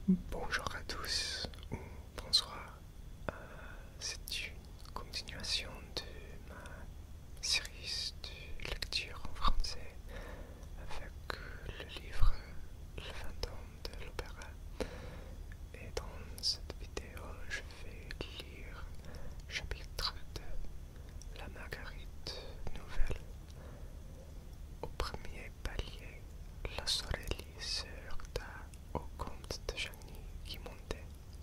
Bonjour à tous, ou bonsoir. C'est une continuation de ma série de lecture en français avec le livre Le fantôme de l'opéra. Et dans cette vidéo, je vais lire chapitre de La Marguerite nouvelle. Au premier palier, la Sorelli se heurta au comte de Chagny qui montait.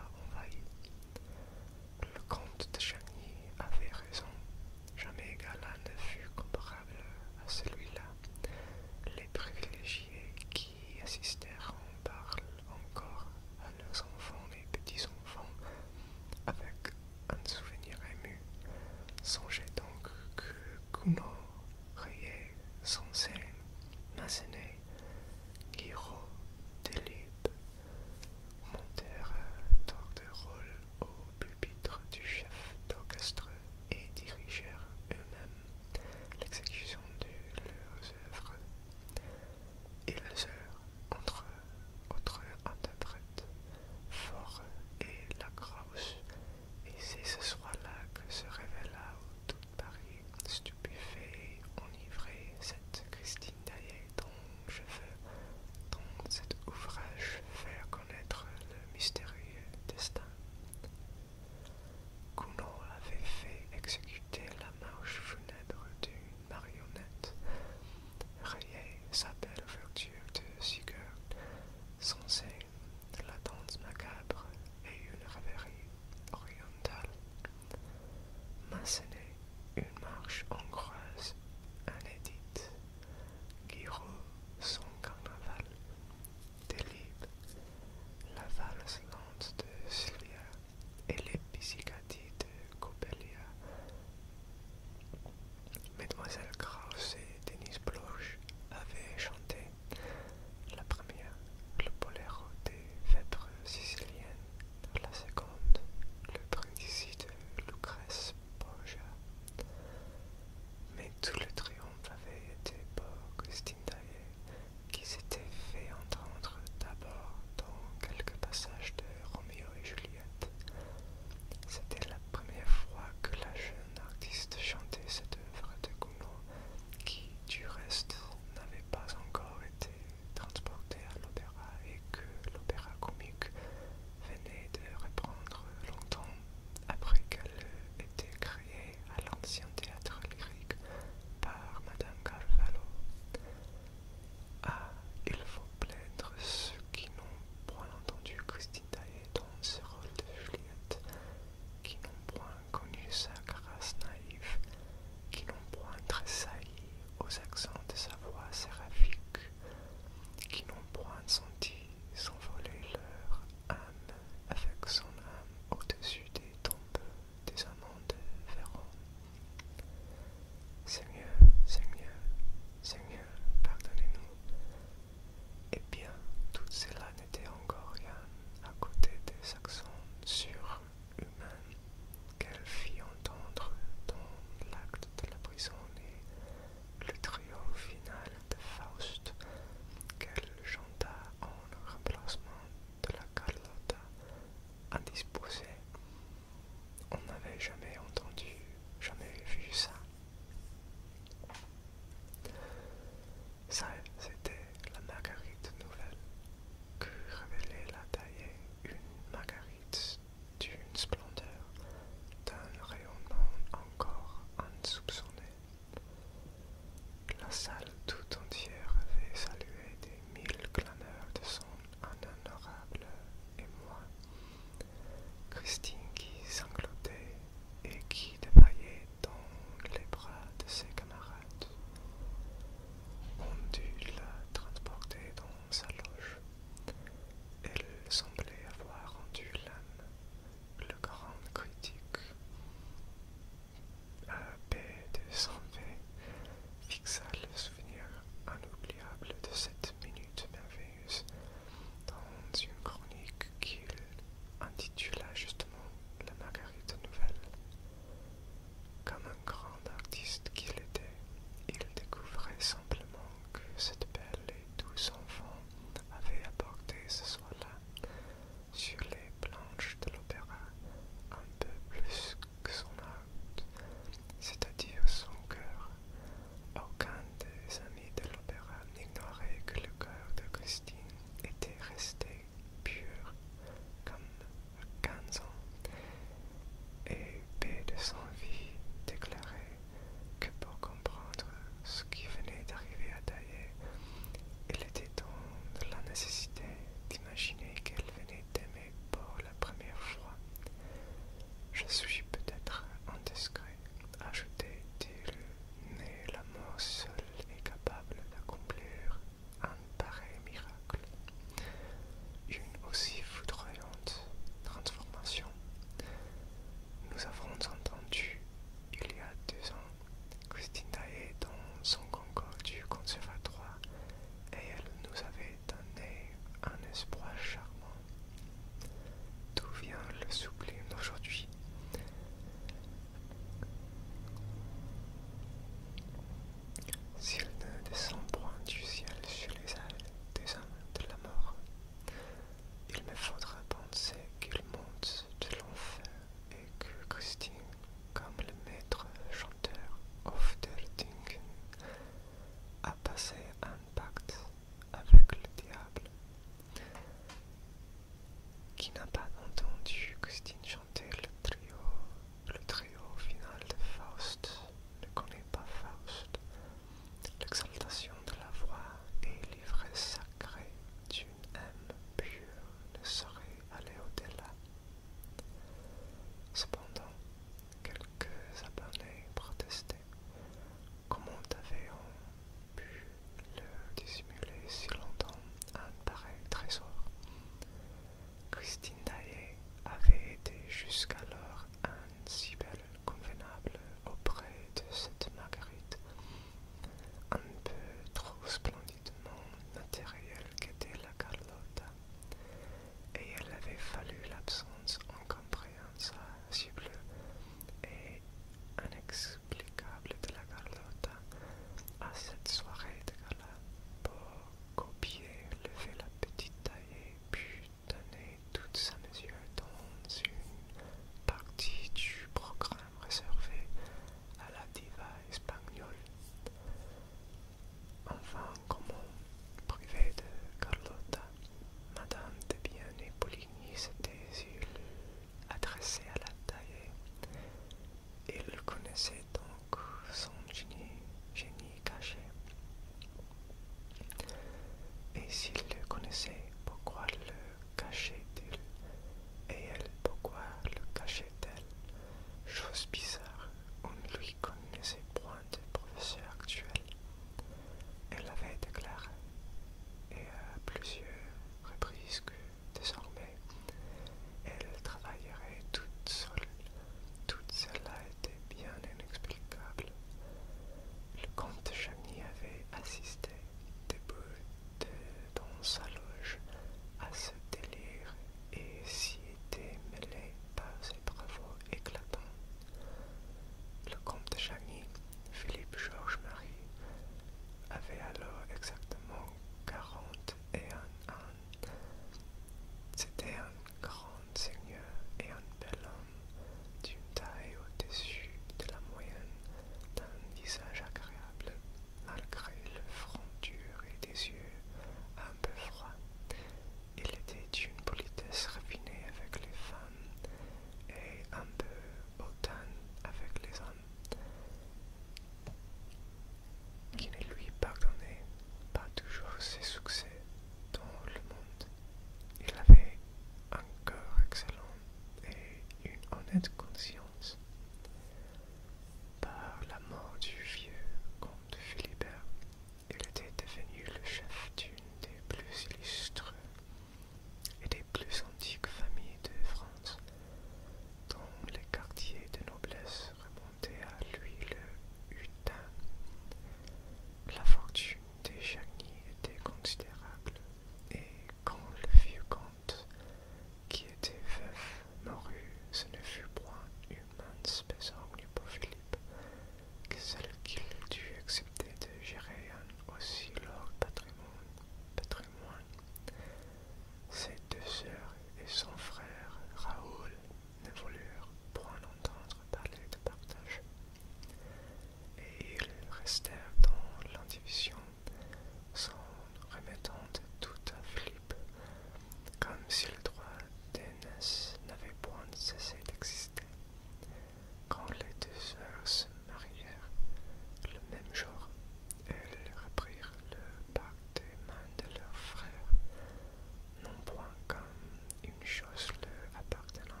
restèrent dans l'indivision, s'en remettant de tout à Philippe, comme si le droit d'aînesse n'avait point cessé d'exister. Quand les deux sœurs se marièrent, le même jour, elles reprirent le pacte des mains de leur frère, non point comme une chose leur appartenant,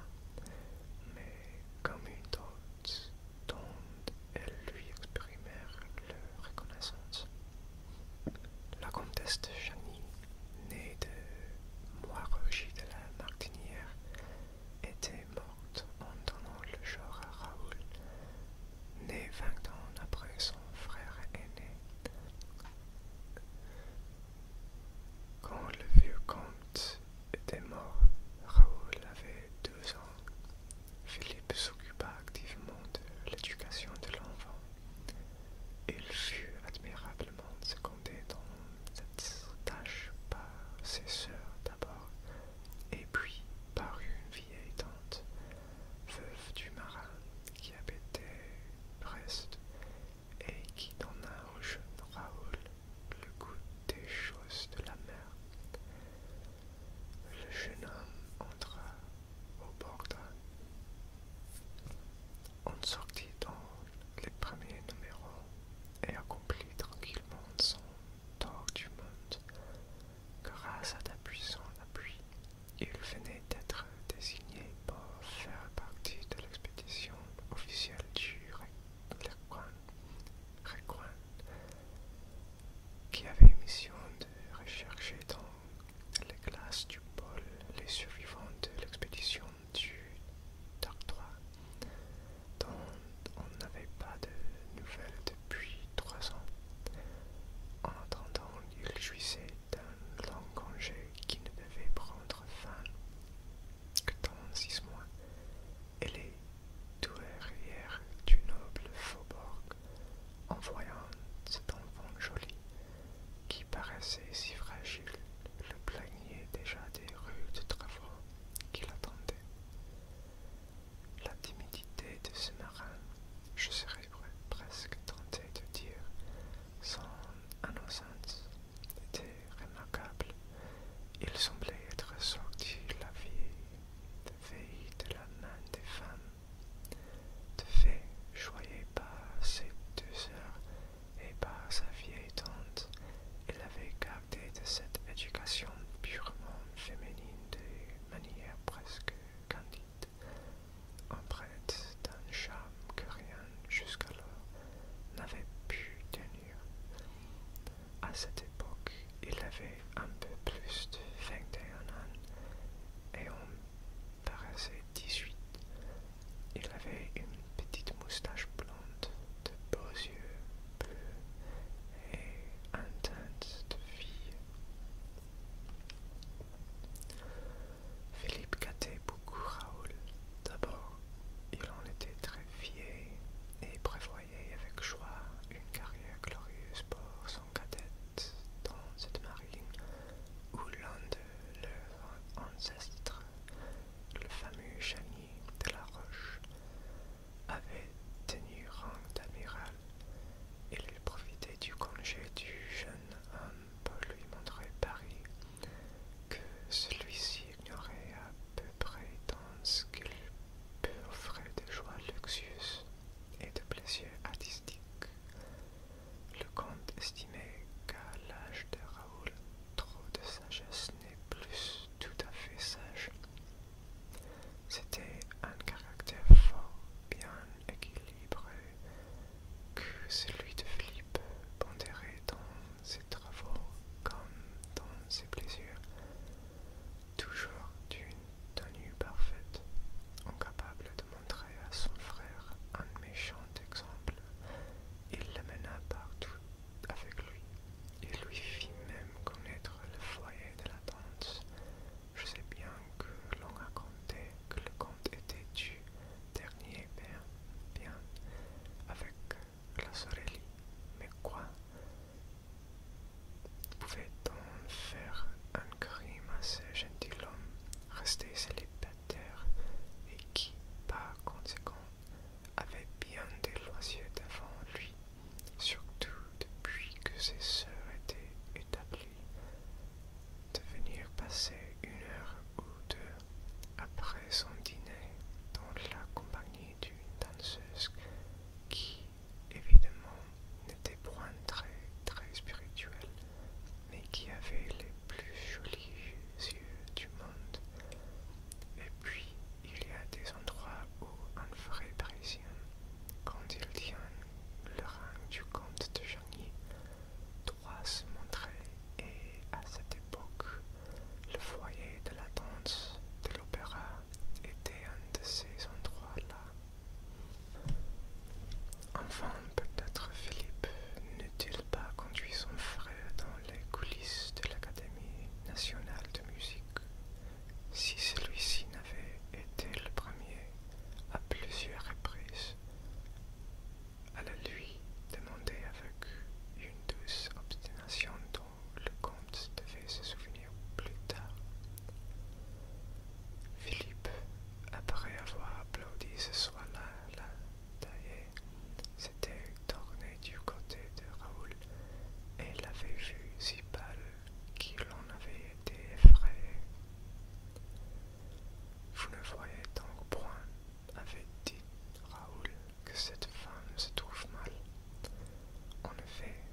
mais comme une dot dont elles lui exprimèrent leur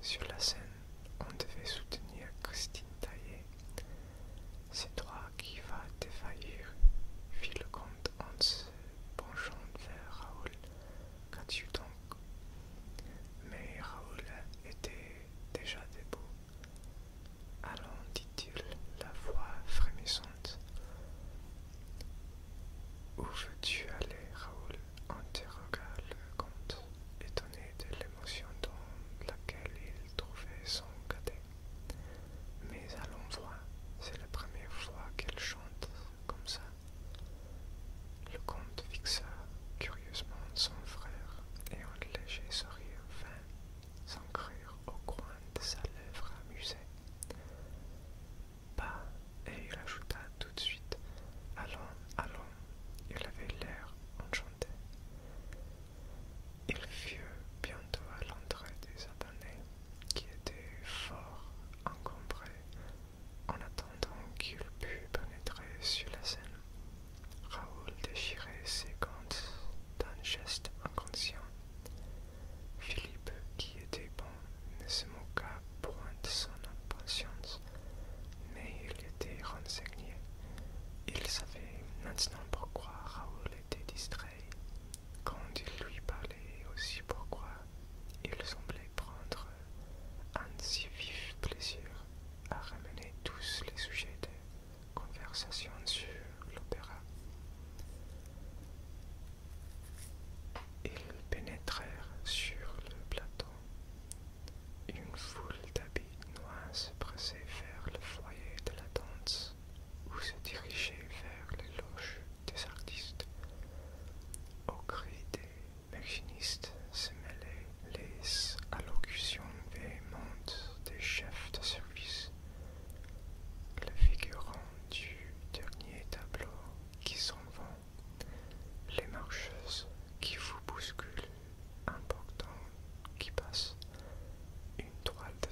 sur la scène, on devait soutenir Christine Taillet. C'est toi qui vas défaillir, fit le comte en se penchant vers Raoul. Qu'as-tu donc? Mais Raoul était déjà debout. Allons, dit-il, la voix frémissante. Où veux-tu aller, Raoul? Interrogea le comte, étonné de l'émotion dans laquelle il trouvait son cadet. Mais allons voir, c'est la première fois qu'elle chante comme ça. Le comte fixa curieusement son frère et un léger sourire vint s'ancrer au coin de sa lèvre amusée. Bah, et il ajouta tout de suite, allons, allons, il avait l'air enchanté. Ils furent bientôt à l'entrée des abonnés, qui étaient fort encombrés, en attendant qu'il pût pénétrer sur la scène. Raoul déchirait ses gants d'un geste inconscient. Philippe, qui était bon, ne se moqua point de son impatience, mais il était renseigné. Il savait maintenant pourquoi Raoul était distrait. Quand il lui parlait aussi pourquoi il semblait prendre un si vif plaisir à ramener tous les sujets de conversation sur l'opéra. Ils pénétrèrent sur le plateau. Une foule d'habits noirs se pressait vers le foyer de la danse, ou se dirigeait vers les loges des artistes. Au cri des machinistes se mêlaient les allocutions véhémentes des chefs de service. Les figurants du dernier tableau qui s'en vont, les marcheuses qui vous bousculent, un portant qui passe, une toile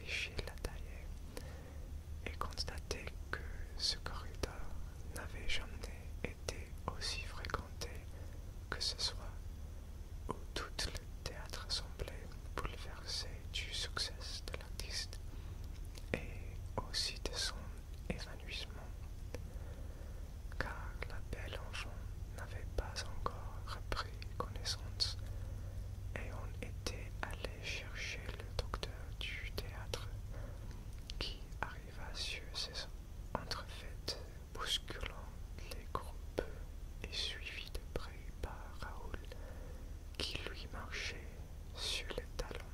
léché la taille et constaté que ce corridor n'avait jamais été aussi fréquenté que ce soir, où tout le théâtre semblait bouleversé du succès de l'artiste et aussi de son évanouissement, car la belle enfant n'avait pas encore repris connaissance et on était allé chercher le docteur du théâtre qui arriva sur ses entrefaites, bousculant les groupes et suivi de près par Raoul qui lui marchait sur les talons.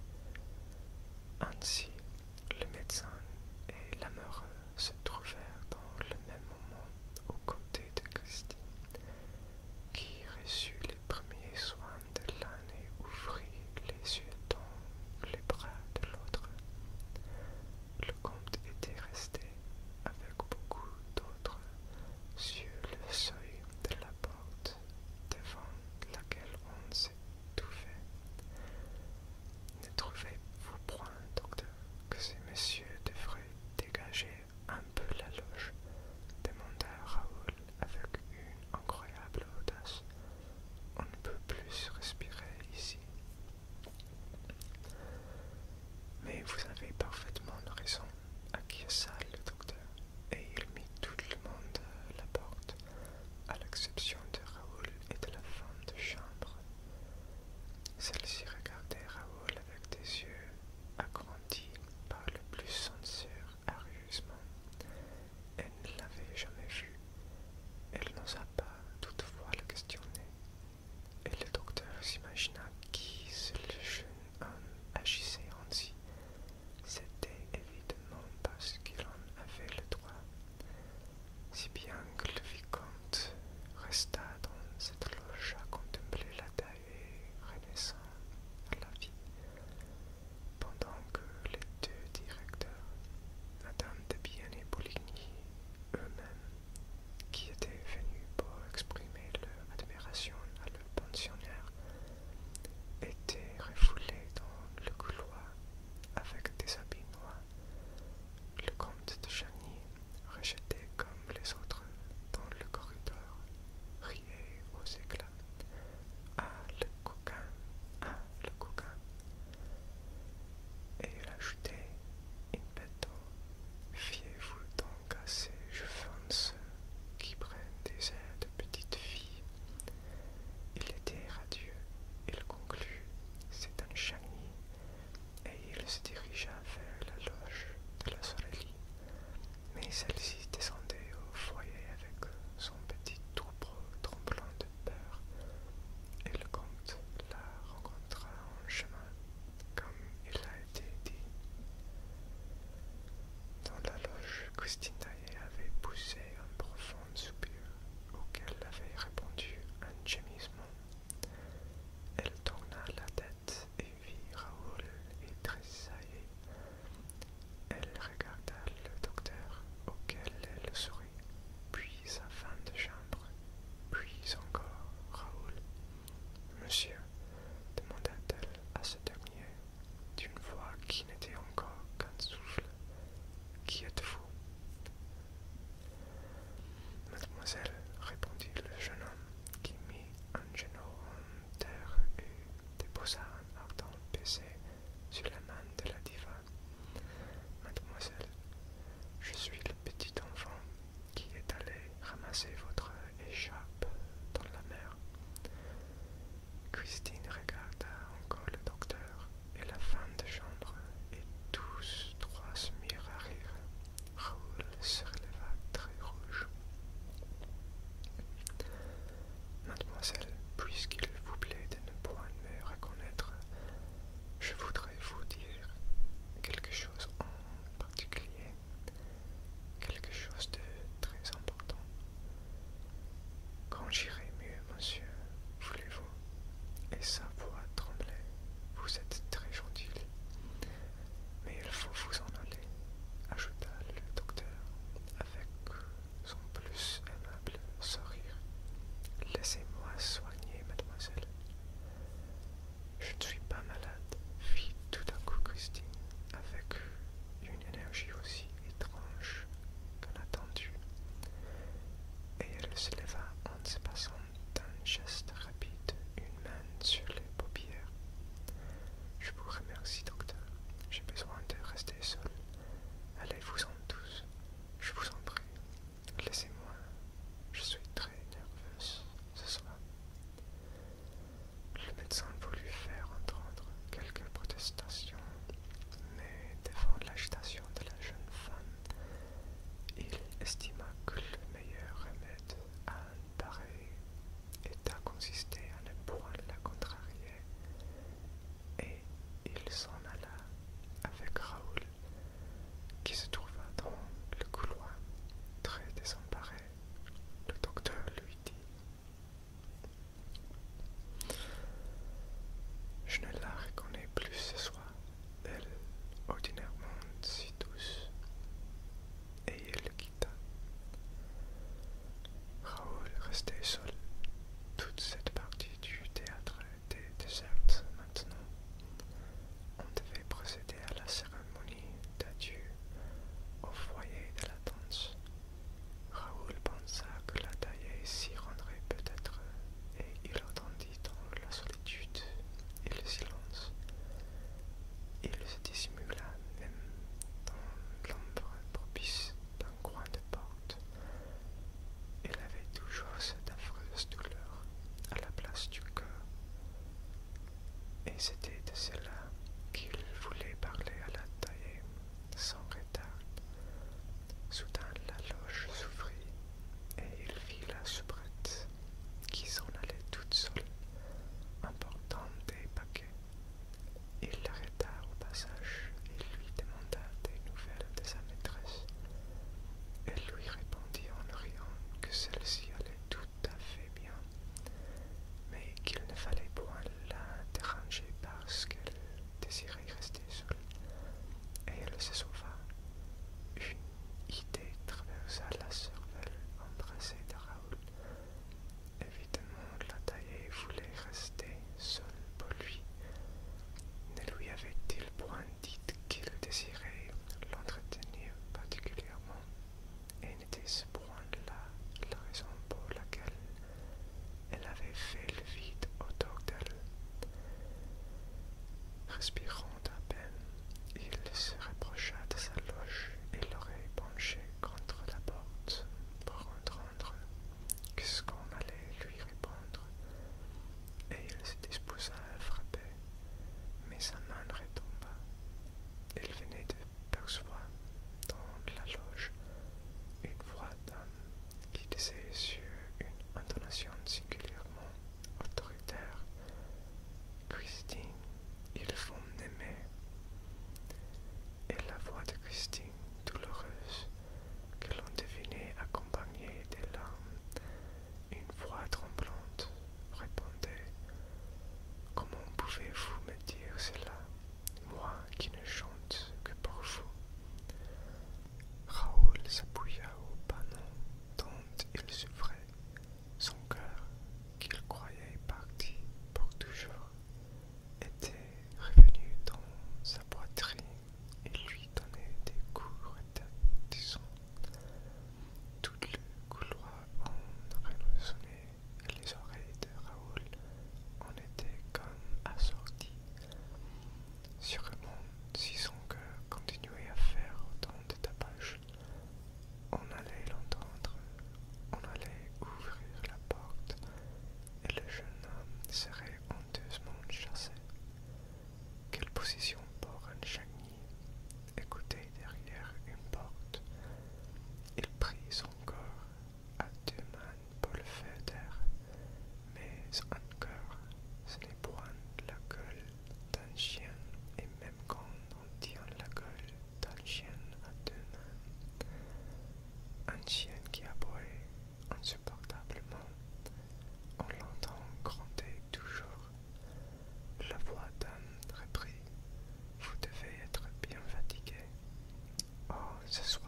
Ainsi, le médecin et l'amoureux se trouvèrent dans le même moment aux côtés de Christine, qui reçut les premiers soins de l'un et ouvrit les yeux dans les bras de l'autre. Le comte était resté, avec beaucoup d'autres, sur le seuil de la porte devant laquelle on s'étouffait. Ne trouvez-vous point, docteur, que ces messieurs devraient dégager un peu la loge? Demanda Raoul avec une incroyable audace. On ne peut plus respirer ici. Mais vous avez parfaitement raison, acquiesça le docteur, et il mit tout le monde à la porte, à l'exception de Raoul et de la femme de chambre. Celle-ci regardait Raoul avec des yeux agrandis par le plus sincère arrosement. Elle ne l'avait jamais vu. Elle n'osa pas toutefois le questionner. Et le docteur s'imagina qui le jeune homme agissait ainsi. C'était évidemment parce qu'il en avait le droit, si bien que le vicomte resta dans cette loge à contempler la taille renaissant à la vie, pendant que les deux directeurs, Madame de Bienne et Poligny eux-mêmes, qui étaient venus pour exprimer leur admiration à leur pensionnaire, étaient refoulés dans le couloir avec des habits noirs. Le comte de Chagny, rejeté comme les autres dans le corridor, riait aux éclats. Ah, le coquin! Ah, le coquin! Et il ajoutait in petto: fiez-vous donc à ces jouvences qui prennent des airs de petite fille. Il était radieux. Il conclut: c'est un Chagny, et il se dirigea vers la loge de la Sorelli. Mais celle-ci descendait au foyer avec son petit troupeau tremblant de peur, et le comte la rencontra en chemin, comme il a été dit. Dans la loge, Christine Daae avait poussé un profond soupir, auquel avait répondu un gémissement. Elle tourna la tête et vit Raoul et tressaillit. Elle regarda le docteur, auquel elle sourit, puis sa femme de chambre, puis encore Raoul. Monsieur, demanda-t-elle à ce dernier, d'une voix qui n'était encore qu'un souffle, qui êtes-vous? ce soit